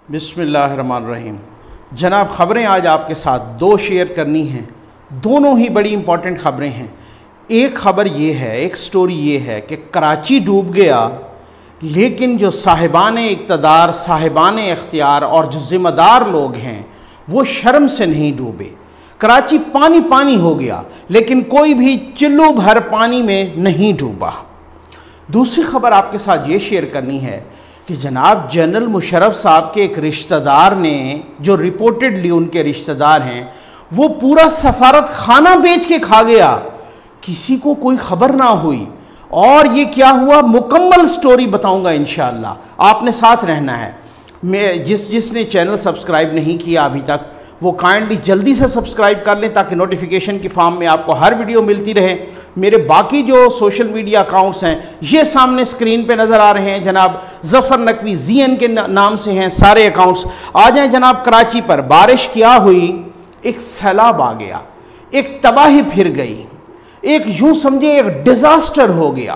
बिस्मिल्लाहिर्रहमानिर्रहीम। जनाब, ख़बरें आज आपके साथ दो शेयर करनी हैं, दोनों ही बड़ी इंपॉर्टेंट ख़बरें हैं। एक ख़बर ये है, एक स्टोरी ये है कि कराची डूब गया, लेकिन जो साहिबान इक़्तिदार, साहिबान इख्तियार और जो ज़िम्मेदार लोग हैं वो शर्म से नहीं डूबे। कराची पानी पानी हो गया, लेकिन कोई भी चिल्लू भर पानी में नहीं डूबा। दूसरी ख़बर आपके साथ ये शेयर करनी है कि जनाब जनरल मुशर्रफ साहब के एक रिश्तेदार ने, जो रिपोर्टेडली उनके रिश्तेदार हैं, वो पूरा सफारत खाना बेच के खा गया, किसी को कोई खबर ना हुई। और ये क्या हुआ, मुकम्मल स्टोरी बताऊंगा इंशाअल्लाह, आपने साथ रहना है। मैं जिसने चैनल सब्सक्राइब नहीं किया अभी तक, वो काइंडली जल्दी से सब्सक्राइब कर लें ताकि नोटिफिकेशन की फॉर्म में आपको हर वीडियो मिलती रहे। मेरे बाकी जो सोशल मीडिया अकाउंट्स हैं ये सामने स्क्रीन पे नज़र आ रहे हैं, जनाब ज़फ़र नकवी ZN के नाम से हैं सारे अकाउंट्स। आ जाए जनाब कराची पर। बारिश क्या हुई, एक सैलाब आ गया, एक तबाही फिर गई, एक यूँ समझे एक डिज़ास्टर हो गया,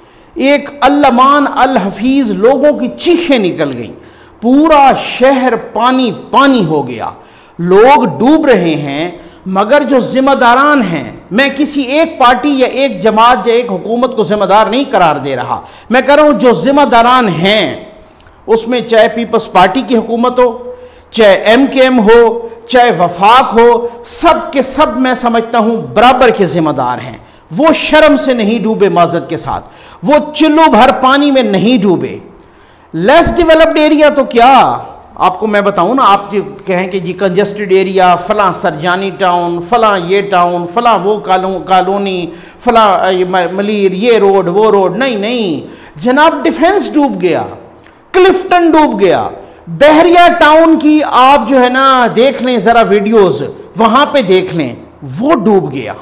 एक अल्लमान अल हफीज़ लोगों की चीखें निकल गईं, पूरा शहर पानी पानी हो गया, लोग डूब रहे हैं। मगर जो जिम्मेदारान हैं, मैं किसी एक पार्टी या एक जमात या एक हुकूमत को जिम्मेदार नहीं करार दे रहा, मैं कह रहा हूं जो जिम्मेदारान हैं, उसमें चाहे पीपल्स पार्टी की हुकूमत हो, चाहे MKM हो, चाहे वफाक हो, सब के सब मैं समझता हूं बराबर के जिम्मेदार हैं। वो शर्म से नहीं डूबे, माजत के साथ, वो चिल्लू भर पानी में नहीं डूबे। लेस डेवलप्ड एरिया तो क्या आपको मैं बताऊं ना, आप जो कहें कि जी कंजेस्टेड एरिया, फलां सरजानी टाउन, फलां ये टाउन, फलां वो कॉलोनी, फलां मलीर, ये रोड वो रोड, नहीं नहीं जनाब, डिफेंस डूब गया, क्लिफ्टन डूब गया, बहरिया टाउन की आप जो है ना देख लें ज़रा वीडियोज़, वहाँ पे देख लें, वो डूब गया।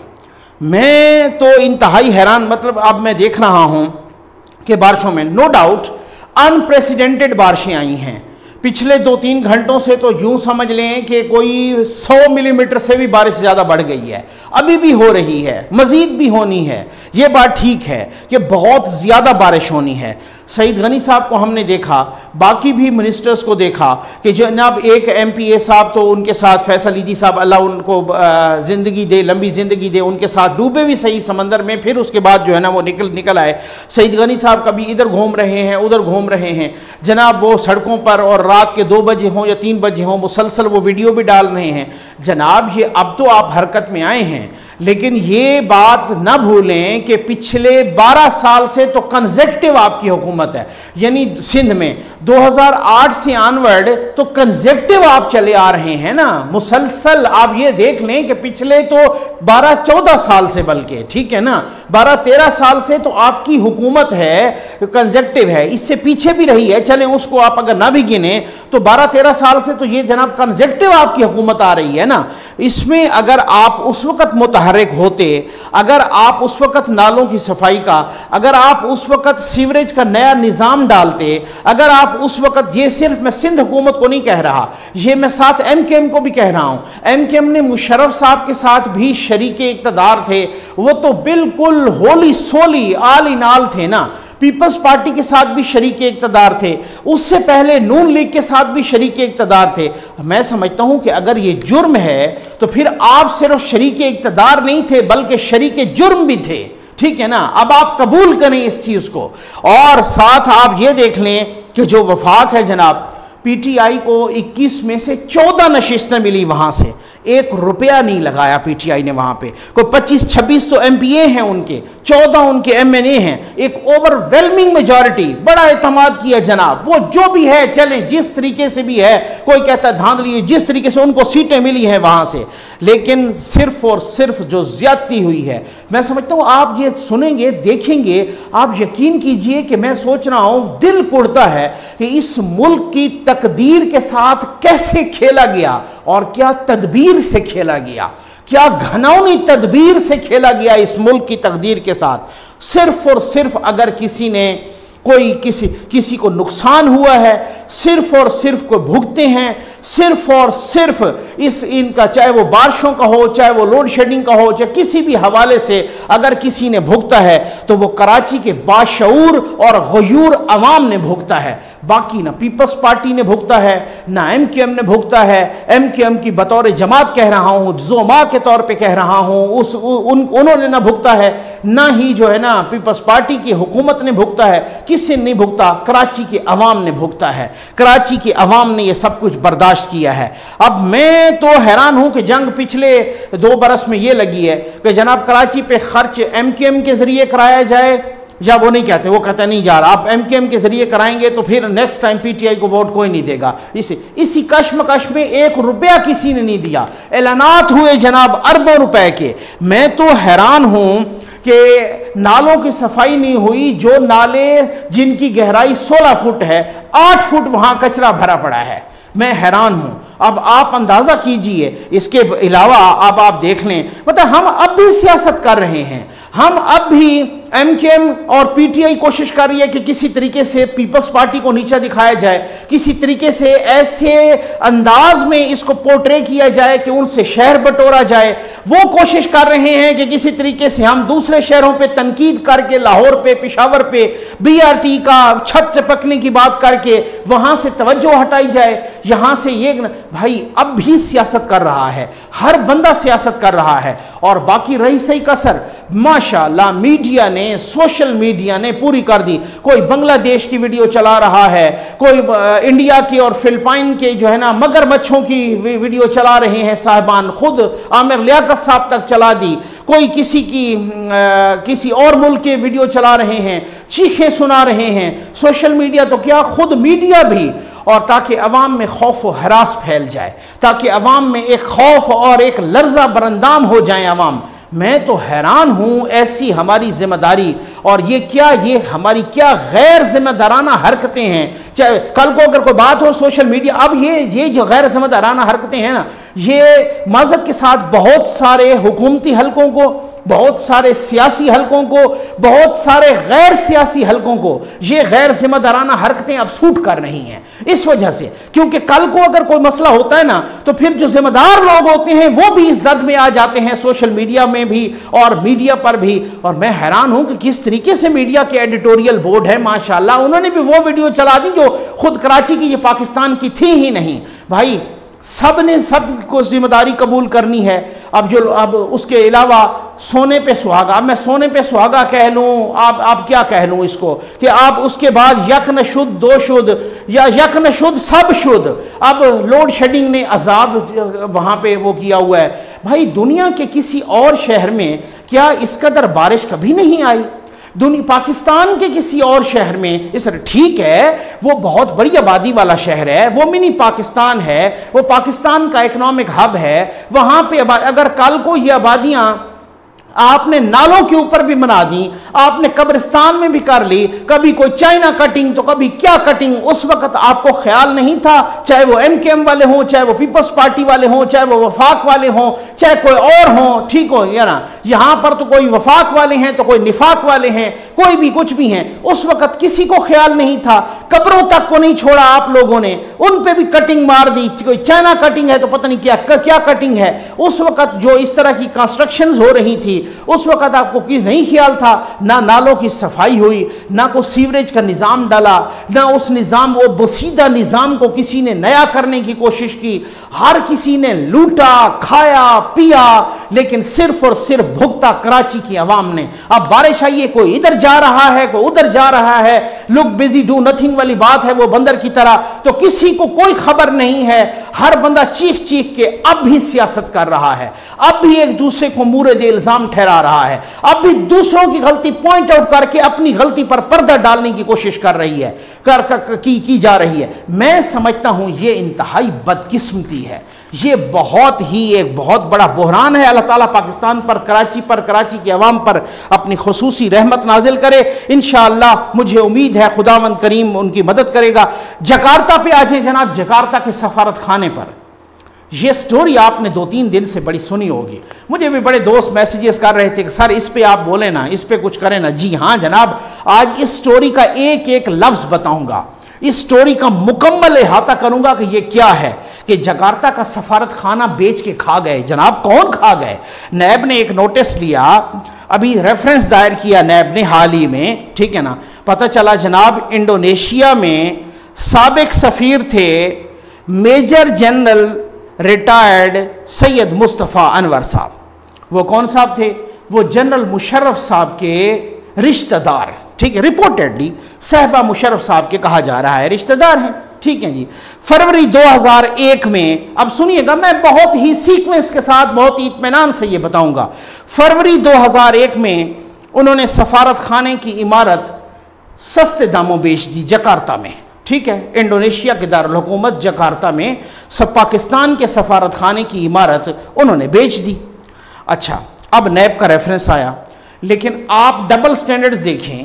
मैं तो इंतहाई हैरान, मतलब अब मैं देख रहा हूँ कि बारिशों में नो डाउट अनप्रेसिडेंटेड बारिशें आई हैं। पिछले 2-3 घंटों से तो यूं समझ लें कि कोई 100 मिलीमीटर से भी बारिश ज़्यादा बढ़ गई है, अभी भी हो रही है, मज़ीद भी होनी है। ये बात ठीक है कि बहुत ज़्यादा बारिश होनी है। सईद गनी साहब को हमने देखा, बाकी भी मिनिस्टर्स को देखा कि जनाब एक MPA साहब, तो उनके साथ फैसल ईदी साहब, अल्लाह उनको ज़िंदगी दे, लंबी ज़िंदगी दे, उनके साथ डूबे भी सही समंदर में, फिर उसके बाद जो है ना वो निकल आए। सईद गनी साहब कभी इधर घूम रहे हैं, उधर घूम रहे हैं जनाब, वो सड़कों पर, और रात के 2 बजे हों या 3 बजे हों, मुसलसल वो वीडियो भी डाल रहे हैं। जनाब ये अब तो आप हरकत में आए हैं, लेकिन ये बात ना भूलें कि पिछले 12 साल से तो कंसेक्टिव आपकी हुकूमत है, यानी सिंध में 2008 से ऑनवर्ड तो कंसेक्टिव आप चले आ रहे हैं ना, मुसलसल। आप ये देख लें कि पिछले तो 12-14 साल से, बल्कि ठीक है ना 12-13 साल से तो आपकी हुकूमत है, कंसेक्टिव है। इससे पीछे भी रही है, चलें उसको आप अगर ना भी गिने तो 12-13 साल से तो ये जनाब कंसेक्टिव आपकी हुकूमत आ रही है ना। इसमें अगर आप उस वक्त मुतहर्रिक होते, अगर आप उस वक्त नालों की सफाई का, अगर आप उस वक्त सीवरेज का नया निज़ाम डालते, अगर आप उस वक्त, ये सिर्फ मैं सिंध हुकूमत को नहीं कह रहा, ये मैं साथ MKM को भी कह रहा हूँ, MKM ने मुशर्रफ साहब के साथ भी शरीके इक़्तिदार थे, वो तो बिल्कुल होली सोली आल इन आल थे ना। पीपल्स पार्टी के साथ भी शरीके इक़्तिदार थे, उससे पहले नून लीग के साथ भी शरीके इक़्तिदार थे। मैं समझता हूं कि अगर ये जुर्म है तो फिर आप सिर्फ शरीके इक़्तिदार नहीं थे, बल्कि शरीके जुर्म भी थे, ठीक है ना। अब आप कबूल करें इस चीज को, और साथ आप ये देख लें कि जो वफाक है जनाब, PTI को 21 में से 14 नशिस्तें मिली, वहां से 1 रुपया नहीं लगाया PTI ने वहां पे। कोई 25-26 तो MPA हैं उनके, 14 उनके MNA हैं, एक ओवरवेलमिंग मेजॉरिटी, बड़ा एतमाद किया जनाब। वो जो भी है चलें, जिस तरीके से भी है, कोई कहता है धांधली, जिस तरीके से उनको सीटें मिली हैं वहां से, लेकिन सिर्फ और सिर्फ जो ज्यादती हुई है, मैं समझता हूं आप ये सुनेंगे, देखेंगे, आप यकीन कीजिए कि मैं सोच रहा हूं, दिल कुड़ता है कि इस मुल्क की तकदीर के साथ कैसे खेला गया और क्या तदबीर से खेला गया, क्या घनौनी तदबीर से खेला गया इस मुल्क की तकदीर के साथ। सिर्फ और सिर्फ अगर किसी ने कोई किसी को नुकसान हुआ है, सिर्फ और सिर्फ को भुगते हैं, सिर्फ और सिर्फ इनका, चाहे वो बारिशों का हो, चाहे वो लोड शेडिंग का हो, चाहे किसी भी हवाले से अगर किसी ने भुगता है तो वो कराची के बाशऊर और गयूर अवाम ने भुगता है। बाकी ना पीपल्स पार्टी ने भुगता है, ना MQM ने भुगता है। MQM की बतौर जमात कह रहा हूँ, जोमा के तौर पे कह रहा हूँ, उन्होंने ना भुगता है, ना ही जो है ना पीपल्स पार्टी की हुकूमत ने भुगता है। किससे नहीं भुगता? कराची के अवाम ने भुगता है। कराची के अवाम ने ये सब कुछ बर्दाश्त किया है। अब मैं तो हैरान हूँ कि जंग पिछले 2 बरस में ये लगी है कि जनाब कराची पे खर्च MQM के जरिए कराया जाए, या वो नहीं कहते, वो कहते नहीं जा रहा, आप MQM के जरिए कराएंगे तो फिर नेक्स्ट टाइम PTI को वोट कोई नहीं देगा। इसी कश्मकश में 1 रुपया किसी ने नहीं दिया। ऐलानात हुए जनाब अरबों रुपए के। मैं तो हैरान हूं कि नालों की सफाई नहीं हुई। जो नाले जिनकी गहराई 16 फुट है, 8 फुट वहां कचरा भरा पड़ा है। मैं हैरान हूं। अब आप अंदाजा कीजिए, इसके अलावा अब आप देख लें, मतलब हम अब भी सियासत कर रहे हैं। हम अब भी MQM और PTI कोशिश कर रही है कि किसी तरीके से पीपल्स पार्टी को नीचा दिखाया जाए, किसी तरीके से ऐसे अंदाज में इसको पोर्ट्रे किया जाए कि उनसे शहर बटोरा जाए। वो कोशिश कर रहे हैं कि किसी तरीके से हम दूसरे शहरों पे तनकीद करके, लाहौर पे, पेशावर पे BRT का छत टपकने की बात करके वहां से तवज्जो हटाई जाए। यहां से ये भाई अब भी सियासत कर रहा है, हर बंदा सियासत कर रहा है। और बाकी रही सही कसर, माशाअल्लाह मीडिया ने, सोशल मीडिया ने पूरी कर दी। कोई बांग्लादेश की वीडियो चला रहा है, कोई इंडिया की और फिलिपाइन के जो है ना मगरमच्छों की वीडियो चला रहे हैं साहबान, खुद आमिर लियाकत साहब तक चला दी। कोई किसी और मुल्क के वीडियो चला रहे हैं, चीखें सुना रहे हैं। सोशल मीडिया तो क्या, खुद मीडिया भी। और ताकि अवाम में खौफ व हरास फैल जाए, ताकि अवाम में एक खौफ और एक लर्जा बरंदाम हो जाए अवाम। मैं तो हैरान हूं ऐसी हमारी जिम्मेदारी, और ये हमारी क्या गैर जिम्मेदाराना हरकतें हैं। चाहे कल को अगर कोई बात हो सोशल मीडिया, अब ये जो गैर जिम्मेदाराना हरकतें हैं ना, ये माजरत के साथ बहुत सारे हुकूमती हलकों को, बहुत सारे सियासी हलकों को, बहुत सारे गैर सियासी हलकों को ये गैर जिम्मेदाराना हरकतें अब सूट कर रही हैं। इस वजह से, क्योंकि कल को अगर कोई मसला होता है ना, तो फिर जो जिम्मेदार लोग होते हैं वो भी इस जद में आ जाते हैं, सोशल मीडिया में भी और मीडिया पर भी। और मैं हैरान हूं कि किस तरीके से मीडिया के एडिटोरियल बोर्ड है, माशाल्लाह, उन्होंने भी वो वीडियो चला दी जो खुद कराची की, ये पाकिस्तान की थी ही नहीं। भाई सब ने सब को जिम्मेदारी कबूल करनी है। अब उसके अलावा सोने पे सुहागा, अब मैं सोने पे सुहागा कह लूँ, आप क्या कह लूँ इसको, कि आप उसके बाद यक न शुद्ध दो शुद्ध, या यक न शुद्ध सब शुद्ध। अब लोड शेडिंग ने अजाब वहाँ पे वो किया हुआ है। भाई दुनिया के किसी और शहर में क्या इस कदर बारिश कभी नहीं आई? पाकिस्तान के किसी और शहर में इस, ठीक है वो बहुत बड़ी आबादी वाला शहर है, वो मिनी पाकिस्तान है, वो पाकिस्तान का इकोनॉमिक हब है। वहां पे अगर कल को ये आबादियां आपने नालों के ऊपर भी बना दी, आपने कब्रिस्तान में भी कर ली, कभी कोई चाइना कटिंग तो कभी क्या कटिंग, उस वक्त आपको ख्याल नहीं था, चाहे वो MQM वाले हों, चाहे वो पीपल्स पार्टी वाले हों, चाहे वो वफाक वाले हों, चाहे कोई और हों, ठीक हो या ना। यहां पर तो कोई वफाक वाले हैं तो कोई निफाक वाले हैं, कोई भी कुछ भी हैं। उस वक्त किसी को ख्याल नहीं था, कब्रों तक को नहीं छोड़ा आप लोगों ने, उन पे भी कटिंग मार दी। कोई चाइना कटिंग है तो पता नहीं क्या कटिंग है। उस वक्त जो इस तरह की कंस्ट्रक्शंस हो रही थी, उस वक्त आपको किस नहीं ख्याल था, ना नालों की सफाई हुई, ना कोई सीवरेज का निजाम डाला, ना उस निजाम, वो बसीदा निजाम को किसी ने नया करने की कोशिश की। हर किसी ने लूटा, खाया, पिया, लेकिन सिर्फ और सिर्फ भुगता कराची की आवाम ने। अब बारिश आई है, कोई इधर जा रहा है, कोई उधर जा रहा है, लुक बिजी डू नथिंग वाली बात है वो बंदर की तरह, तो किसी को कोई खबर नहीं है। हर बंदा चीख चीख के अब भी सियासत कर रहा है, अब भी एक दूसरे को मूरद इल्जाम ठहरा रहा है, अब भी दूसरों की गलती पॉइंट आउट करके अपनी गलती पर पर्दा डालने की कोशिश कर रही है, की जा रही है। मैं समझता हूं ये इंतहाई बदकिस्मती है, ये एक बहुत बड़ा बुहरान है। अल्लाह ताला पाकिस्तान पर, कराची की अवाम पर अपनी खुसूसी रहमत नाजिल करे। इंशाअल्लाह मुझे उम्मीद है खुदावंद करीम उनकी मदद करेगा। जकार्ता पे आ जाए जनाब, जकार्ता के सफारत खाने पर यह स्टोरी आपने 2-3 दिन से बड़ी सुनी होगी। मुझे भी बड़े दोस्त मैसेजेस कर रहे थे कि सर इस पे आप बोले ना, इस पे कुछ करें ना। जी हाँ जनाब, आज इस स्टोरी का एक एक लफ्ज बताऊंगा, इस स्टोरी का मुकम्मल अहाता करूंगा कि यह क्या है कि जकार्ता का सफारत खाना बेच के खा गए। जनाब कौन खा गए? नैब ने एक नोटिस लिया, अभी रेफरेंस दायर किया नैब ने हाल ही में, ठीक है ना। पता चला जनाब इंडोनेशिया में साबिक सफ़ीर थे major general retired Syed Mustafa Anwar साहब। वो कौन साहब थे? वो जनरल मुशर्रफ साहब के रिश्तेदार, ठीक है, रिपोर्टेडली साहबा मुशर्रफ साहब के कहा जा रहा है रिश्तेदार हैं, ठीक है जी। फरवरी 2001 में, अब सुनिएगा, मैं बहुत ही सीक्वेंस के साथ बहुत ही इत्मीनान से ये बताऊंगा। फरवरी 2001 में उन्होंने सफारत खाने की इमारत सस्ते दामों बेच दी जकार्ता में, ठीक है, इंडोनेशिया के दारुल हुकूमत जकार्ता में पाकिस्तान के सफारत खाने की इमारत उन्होंने बेच दी। अच्छा, अब नैब का रेफरेंस आया, लेकिन आप डबल स्टैंडर्ड्स देखें,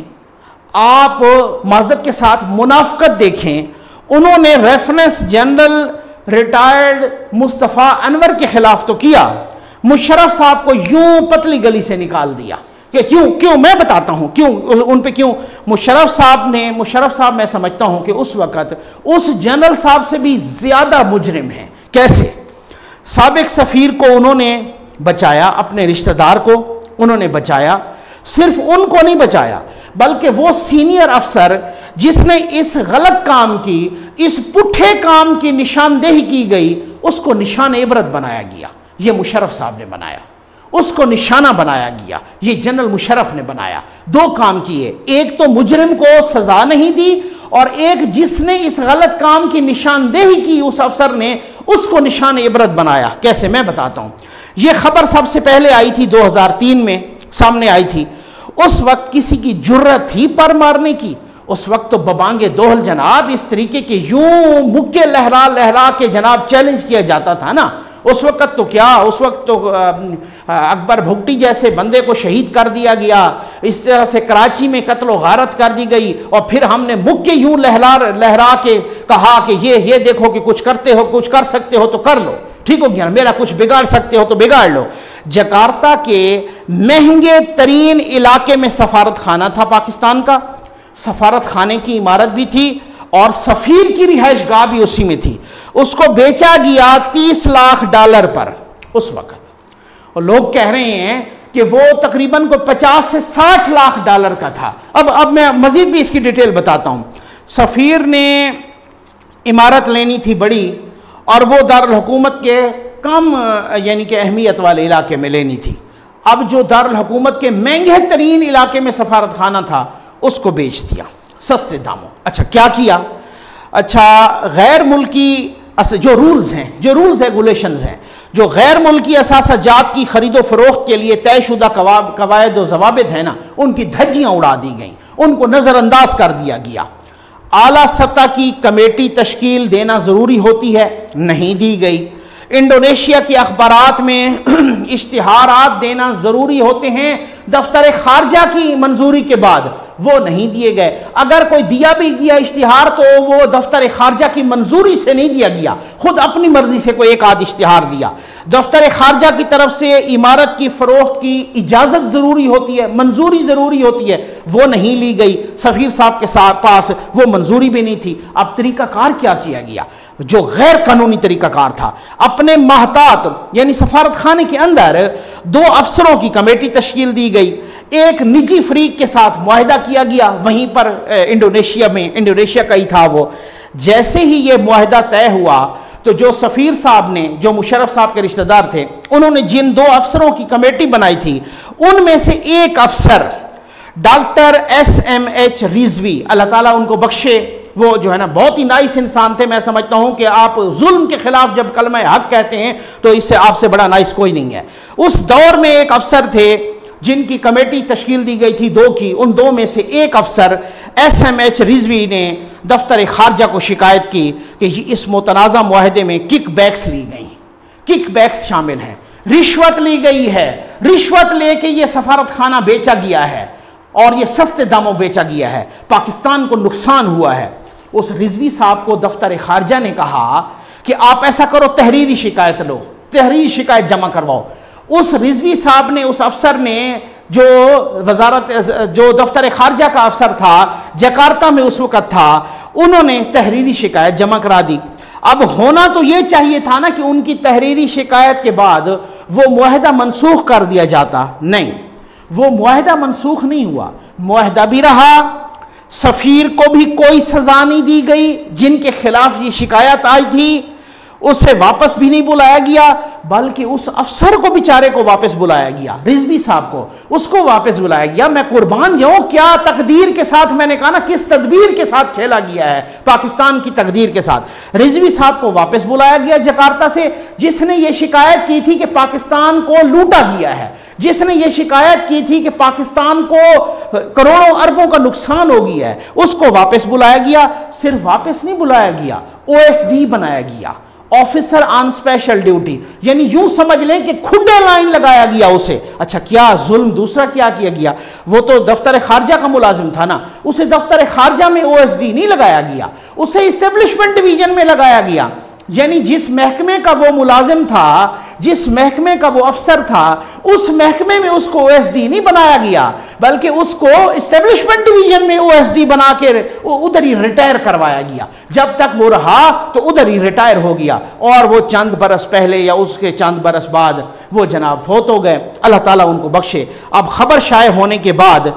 आप माज़रत के साथ मुनाफकत देखें। उन्होंने reference general retired Mustafa Anwar के खिलाफ तो किया, मुशर्रफ साहब को यूं पतली गली से निकाल दिया। कि क्यों मैं बताता हूं क्यों उन पे क्यों मुशर्रफ साहब मैं समझता हूं कि उस वक़्त उस जनरल साहब से भी ज़्यादा मुजरिम हैं। कैसे? साबिक सफ़ीर को उन्होंने बचाया, अपने रिश्तेदार को उन्होंने बचाया, सिर्फ उनको नहीं बचाया बल्कि वो सीनियर अफसर जिसने इस गलत काम की, इस पुट्ठे काम की निशानदेही की गई, उसको निशान इबरत बनाया गया। ये मुशर्रफ साहब ने बनाया, उसको निशाना बनाया गया, ये जनरल मुशर्रफ ने बनाया। दो काम किए, एक तो मुजरिम को सजा नहीं दी और एक जिसने इस गलत काम की निशानदेही की उस अफसर ने उसको निशान इबरत बनाया। कैसे? मैं बताता हूं। यह खबर सबसे पहले आई थी 2003 में, सामने आई थी। उस वक्त किसी की जुर्रत थी पर मारने की? उस वक्त तो बबांगे दोहल जनाब इस तरीके के यूं मुक्के लहरा लहरा के जनाब चैलेंज किया जाता था ना। उस वक्त तो क्या, उस वक्त तो अकबर भुगटी जैसे बंदे को शहीद कर दिया गया, इस तरह से कराची में कत्ल व गारत कर दी गई और फिर हमने मुक्के यूं लहरा के कहा कि ये देखो कि कुछ करते हो, कुछ कर सकते हो तो कर लो, ठीक हो गया, मेरा कुछ बिगाड़ सकते हो तो बिगाड़ लो। जकार्ता के महंगे तरीन इलाके में सफारत खाना था पाकिस्तान का, सफारत खाने की इमारत भी थी और सफ़ीर की रिहाइश गाह भी उसी में थी। उसको बेचा गया $30 लाख पर उस वक़्त, और लोग कह रहे हैं कि वो तकरीबन को $50 से $60 लाख का था। अब मैं मज़ीद भी इसकी डिटेल बताता हूँ। सफ़ीर ने इमारत लेनी थी बड़ी और वो दारुल हुकूमत के कम यानी कि अहमियत वाले इलाके में लेनी थी। अब जो दारुल हुकूमत के महंगे तरीन इलाके में सफारत खाना था उसको बेच दिया सस्ते दामों। अच्छा, क्या किया? अच्छा, गैर मुल्की जो रूल्स रेगुलेशंस हैं, जो गैर मुल्की असासाजात की खरीदो फरोख्त के लिए तयशुदा कवायद व ज़वाबित है ना, उनकी धज्जियाँ उड़ा दी गई, उनको नज़रअंदाज कर दिया गया। आला सतह की कमेटी तश्कील देना ज़रूरी होती है, नहीं दी गई। इंडोनेशिया के अखबारात में इश्तिहारात देना ज़रूरी होते हैं दफ्तर खारजा की मंजूरी के बाद, वो नहीं दिए गए। अगर कोई दिया भी गया इश्तिहार तो वो दफ्तर खारजा की मंजूरी से नहीं दिया गया, खुद अपनी मर्जी से कोई एक आध इश्तिहार दिया। दफ्तर खारजा की तरफ से इमारत की फ़रोख्त की इजाज़त ज़रूरी होती है, मंजूरी ज़रूरी होती है, वो नहीं ली गई। सफ़ीर साहब के पास वो मंजूरी भी नहीं थी। अब तरीक़ाकार क्या किया गया? जो गैर कानूनी तरीक़ाकार था, अपने महतात यानी सफारत खाने के अंदर 2 अफसरों की कमेटी तश्कील दी गई। एक निजी फरीक के साथ मुआहिदा किया गया, वहीं पर इंडोनेशिया का ही था वो। जैसे ही ये मुआहिदा तय हुआ तो जो सफ़ीर साहब ने, जो मुशर्रफ साहब के रिश्तेदार थे, उन्होंने जिन 2 अफसरों की कमेटी बनाई थी उनमें से एक अफसर डॉक्टर SMH रिजवी, अल्लाह ताला उनको बख्शे, वो जो है ना बहुत ही नाइस इंसान थे। मैं समझता हूं कि आप जुल्म के खिलाफ जब कलमा हक कहते हैं तो इससे आपसे बड़ा नाइस कोई नहीं है। उस दौर में एक अफसर थे जिनकी कमेटी तश्कील दी गई थी 2 की, उन 2 में से एक अफसर SMH रिजवी ने दफ्तर खारजा को शिकायत की कि इस मुतनाज़ा मुआहदे में किक बैक्स ली गई, किक बैक्स शामिल हैं, रिश्वत ली गई है, रिश्वत लेके ये सफारत खाना बेचा गया है और ये सस्ते दामों बेचा गया है, पाकिस्तान को नुकसान हुआ है। उस रिजवी साहब को दफ्तर खारजा ने कहा कि आप ऐसा करो, तहरीरी शिकायत लो, तहरीरी शिकायत जमा करवाओ। उस रिजवी साहब ने, उस अफसर ने, जो दफ्तर खारजा का अफसर था, जकार्ता में उस वक़्त था, उन्होंने तहरीरी शिकायत जमा करा दी। अब होना तो ये चाहिए था ना कि उनकी तहरीरी शिकायत के बाद वो मुआहदा मनसूख कर दिया जाता, नहीं, वो मुआहदा मनसूख नहीं हुआ, मुआहदा भी रहा, सफ़ीर को भी कोई सज़ा नहीं दी गई, जिनके खिलाफ ये शिकायत आई थी उसे वापस भी नहीं बुलाया गया, बल्कि उस अफसर को बेचारे को वापस बुलाया गया, रिजवी साहब को, उसको वापस बुलाया गया। मैं कुर्बान जाऊं, क्या तकदीर के साथ, मैंने कहा ना किस तदबीर के साथ खेला गया है पाकिस्तान की तकदीर के साथ। रिजवी साहब को वापस बुलाया गया जकार्ता से, जिसने ये शिकायत की थी कि पाकिस्तान को लूटा गया है, जिसने ये शिकायत की थी कि पाकिस्तान को करोड़ों अरबों का नुकसान हो गया है, उसको वापस बुलाया गया। सिर्फ वापस नहीं बुलाया गया, OSD बनाया गया, ऑफिसर ऑन स्पेशल ड्यूटी, यानी यूं समझ लें कि खुडे लाइन लगाया गया उसे। अच्छा, क्या जुल्म दूसरा क्या किया गया, वो तो दफ्तर खारजा का मुलाजिम था ना, उसे दफ्तर खारजा में OSD नहीं लगाया गया, उसे इस्टेब्लिशमेंट डिवीजन में लगाया गया। यानी जिस महकमे का वो मुलाजिम था, जिस महकमे का वो अफसर था, उस महकमे में उसको OSD नहीं बनाया गया, बल्कि उसको इस्टेब्लिशमेंट डिवीजन में OSD बना के उधर ही रिटायर करवाया गया। जब तक वो रहा तो उधर ही रिटायर हो गया, और वो चंद बरस पहले या उसके चंद बरस बाद वो जनाब फौत हो गए, अल्लाह ताला उनको बख्शे। अब खबर शाये होने के बाद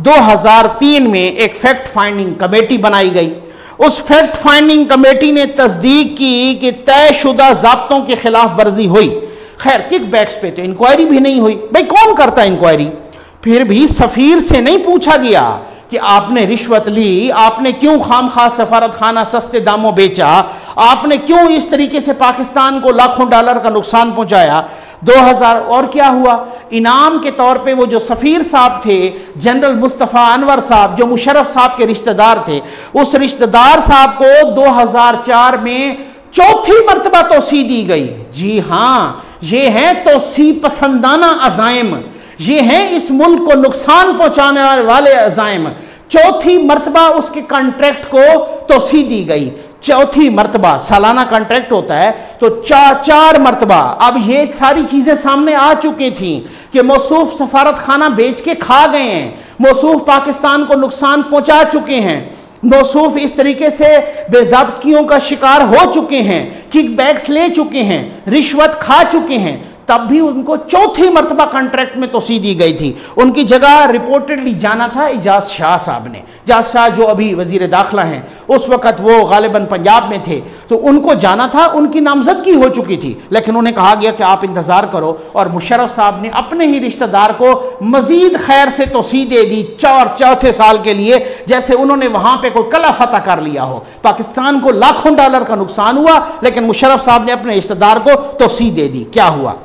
2003 में एक फैक्ट फाइंडिंग कमेटी बनाई गई। उस फैक्ट फाइंडिंग कमेटी ने तस्दीक की कि तयशुदा ज़ाब्तों के खिलाफ वर्जी हुई। खैर, किकबैक्स पे तो इंक्वायरी भी नहीं हुई, भाई कौन करता इंक्वायरी। फिर भी सफ़ीर से नहीं पूछा गया कि आपने रिश्वत ली, आपने क्यों खामखा सफारत खाना सस्ते दामों बेचा, आपने क्यों इस तरीके से पाकिस्तान को लाखों डॉलर का नुकसान पहुंचाया। 2000 और क्या हुआ, इनाम के तौर पे वो जो सफ़ीर साहब थे, जनरल मुस्तफ़ा अनवर साहब, जो मुशर्रफ साहब के रिश्तेदार थे, उस रिश्तेदार साहब को 2004 में चौथी मरतबा तोसी दी गई। जी हाँ, ये है तोसी पसंदाना अज़ाइम, ये हैं इस मुल्क को नुकसान पहुंचाने वाले अज़ाइम। चौथी मरतबा उसके कॉन्ट्रैक्ट को तोसी दी गई, चौथी मरतबा। सालाना कॉन्ट्रैक्ट होता है तो चार मरतबा। अब ये सारी चीजें सामने आ चुकी थी कि मौसूफ सफारत खाना बेच के खा गए हैं, मौसूफ पाकिस्तान को नुकसान पहुंचा चुके हैं, मौसूफ इस तरीके से बेज़ाब्तियों का शिकार हो चुके हैं, किकबैक्स ले चुके हैं, रिश्वत खा चुके हैं, तब भी उनको चौथी मरतबा कॉन्ट्रैक्ट में तोसी दी गई थी। उनकी जगह रिपोर्टेडली जाना था इजाज शाह साहब ने। इजाज शाह जो अभी वजीर दाखिला हैं, उस वक़्त वो गालिबन पंजाब में थे, तो उनको जाना था, उनकी नामजदगी हो चुकी थी, लेकिन उन्हें कहा गया कि आप इंतज़ार करो। और मुशर्रफ साहब ने अपने ही रिश्तेदार को मज़ीद खैर से तोसी दे दी चौथे साल के लिए, जैसे उन्होंने वहाँ पर कोई कला फतह कर लिया हो। पाकिस्तान को लाखों डॉलर का नुकसान हुआ, लेकिन मुशर्रफ साहब ने अपने रिश्तेदार को तोसी दे दी। क्या हुआ,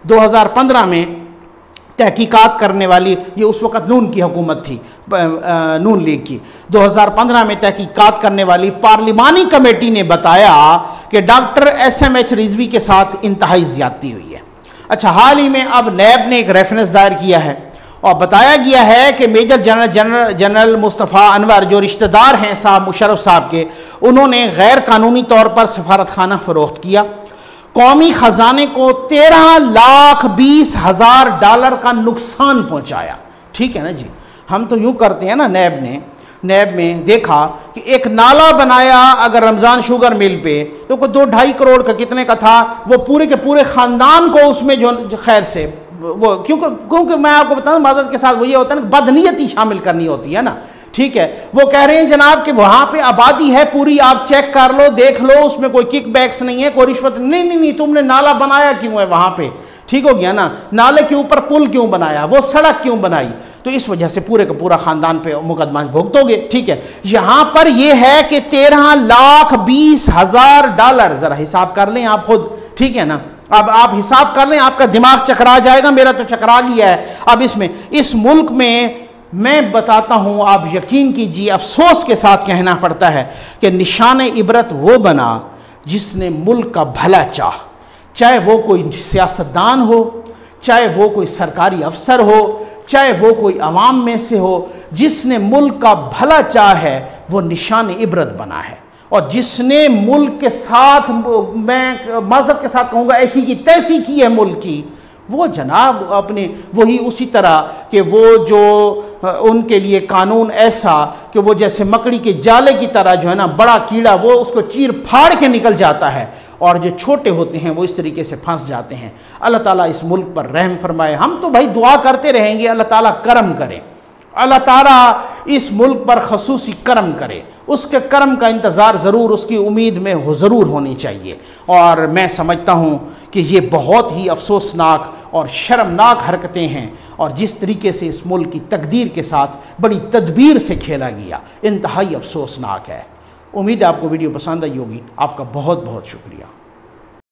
2015 में तहकीकात करने वाली, ये उस वक़्त नून की हुकूमत थी, नून लीग की, 2015 में तहकीकात करने वाली पार्लिमानी कमेटी ने बताया कि डॉक्टर SMH रिजवी के साथ इंतहाई ज़्यादती हुई है। अच्छा, हाल ही में अब नैब ने एक रेफरेंस दायर किया है और बताया गया है कि मेजर जनरल मुस्तफ़ा अनवर, जो रिश्तेदार हैं साहब मुशर्रफ साहब के, उन्होंने गैर कानूनी तौर पर सफारत खाना फ़रोख्त किया, कौमी ख़जाने को 13,20,000 डॉलर का नुकसान पहुंचाया। ठीक है ना जी, हम तो यूँ करते हैं ना, नैब में देखा कि एक नाला बनाया अगर रमज़ान शुगर मिल पे, तो कोई 2-2.5 करोड़ का कितने का था, वो पूरे के पूरे ख़ानदान को उसमें जो खैर से वो, क्योंकि मैं आपको बताऊँ मादत के साथ वो ये होता है ना, बदनीयती शामिल करनी होती है ना। ठीक है, वो कह रहे हैं जनाब कि वहाँ पे आबादी है पूरी, आप चेक कर लो, देख लो, उसमें कोई किकबैक्स नहीं है, कोई रिश्वत नहीं, तुमने नाला बनाया क्यों है वहाँ पे, ठीक हो गया ना, नाले के ऊपर पुल क्यों बनाया, वो सड़क क्यों बनाई, तो इस वजह से पूरे का पूरा ख़ानदान पे मुकदमा भुगतोगे। ठीक है, यहाँ पर यह है कि 13,20,000 डॉलर, ज़रा हिसाब कर लें आप खुद, ठीक है ना, अब आप हिसाब कर लें, आपका दिमाग चकरा जाएगा, मेरा तो चकरा गया है। अब इसमें इस मुल्क में मैं बताता हूँ, आप यकीन कीजिए, अफसोस के साथ कहना पड़ता है कि निशान इबरत वो बना जिसने मुल्क का भला चाह, चाहे वो कोई सियासतदान हो, चाहे वो कोई सरकारी अफसर हो, चाहे वो कोई अवाम में से हो, जिसने मुल्क का भला चाह है वो निशान इबरत बना है। और जिसने मुल्क के साथ, मैं माज़रत के साथ कहूँगा, ऐसी की तैसी की है मुल्क की, वो जनाब अपने वही उसी तरह कि वो जो उनके लिए कानून ऐसा कि वो जैसे मकड़ी के जाले की तरह जो है ना, बड़ा कीड़ा वो उसको चीर फाड़ के निकल जाता है, और जो छोटे होते हैं वो इस तरीके से फंस जाते हैं। अल्लाह ताला इस मुल्क पर रहम फरमाए। हम तो भाई दुआ करते रहेंगे, अल्लाह ताला करम करें, अल्लाह ताला इस मुल्क पर खसूसी करम करे, उसके करम का इंतज़ार ज़रूर, उसकी उम्मीद में ज़रूर होनी चाहिए। और मैं समझता हूँ कि ये बहुत ही अफसोसनाक और शर्मनाक हरकतें हैं, और जिस तरीके से इस मुल्क की तकदीर के साथ बड़ी तदबीर से खेला गया, इंतहाई अफसोसनाक है। उम्मीद है आपको वीडियो पसंद आई होगी। आपका बहुत बहुत शुक्रिया।